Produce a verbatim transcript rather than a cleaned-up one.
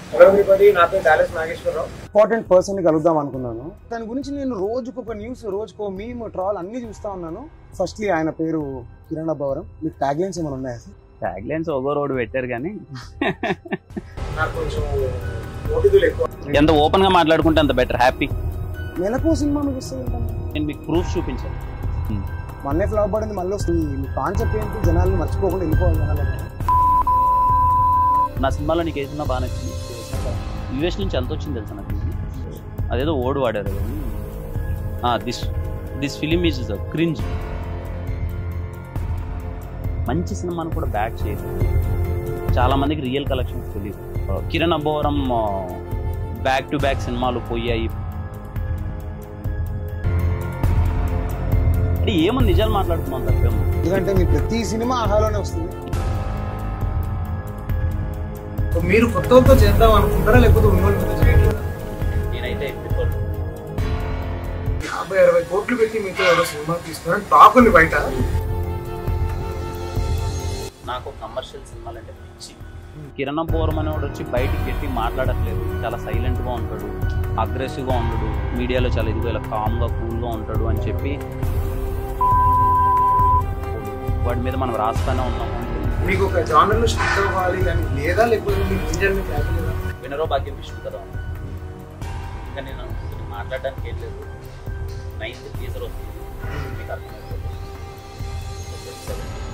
Hello everybody, నా పేరు Dallas Nageswararao. Important person ని కలుద్దాం అనుకున్నాను. దాని గురించి నేను రోజుకు ఒక న్యూస్, రోజుకో మీమ్, ట్రాల్ అన్ని చూస్తా ఉన్నాను. ఫస్ట్లీ ఆయన పేరు కిరణ్ అబ్బవరం. మీకు ట్యాగ్ లైన్స్ ఏమైనా ఉన్నాయా? ట్యాగ్ లైన్స్ ఒగో రోడ్ పెట్టారు కానీ నాకు కొంచెం ఓటిదులు ఎక్కువ. ఎంత ఓపెన్ గా మాట్లాడుకుంటే అంత బెటర్. హ్యాపీ. నెలకు సినిమా మీకు వస్తుంది. నేను మీకు ప్రూఫ్ చూపించాను. మొన్నే ఫ్లాప్ పడింది, మళ్ళీ వస్తుంది. మీ కాన్సెప్ట్ ఏంటి? జనాలను మర్చిపోకుండా వెళ్ళిపోవాలి జనాలు. నా సినిమాలో నీకు ఏ సినిమా బాగా నచ్చింది? యూఎస్ నుంచి ఎంత వచ్చింది తెలుసా నాకు? అదేదో ఓడి వాడారు. This this film is cringe. మంచి సినిమాను కూడా బ్యాక్ చేయదు. చాలా మందికి రియల్ కలెక్షన్స్ తెలియదు. Kiran Abbavaram back to back సినిమాలు పోయాయి. అంటే ఏమో నిజాలు మాట్లాడుతున్నాం తప్పేమో. ఎందుకంటే మీ ప్రతి సినిమా ఆహాలోనే వస్తుంది. మీరు కొత్తతో చేద్దాం అనుకుంటారా, లేకపోతే ఉన్నోళ్ళతో చేయట్లేదా? నేనైతే యాభై అరవై కోట్లు పెట్టి మీతో ఎవరో సినిమా తీసుకున్నాను టాక్ ఉంది బయట. నాకు కమర్షియల్ సినిమాలు అంటే పిచ్చి. కిరణ్ అబ్బవరం అనేవాడు వచ్చి బయటికి పెట్టి మాట్లాడట్లేదు. చాలా సైలెంట్గా ఉంటాడు, అగ్రెసివ్గా ఉంటాడు, మీడియాలో చాలా ఇదిగా ఇలా కామ్గా కూల్గా ఉంటాడు అని చెప్పి వాడి మీద మనం రాస్తానే ఉన్నాము. మీకు ఒక జానర్లో స్టిక్ అవ్వాలి అని లేదా, లేకపోతే మీకు ఇంజన్ క్యాప్ లేదా? వినరో భాగ్యం విష్ణు కదా. ఇంకా నేను మాట్లాడడానికి ఏం లేదు. నైన్త్ టీజర్ వస్తుంది, మీకు అర్థమైపోతుంది.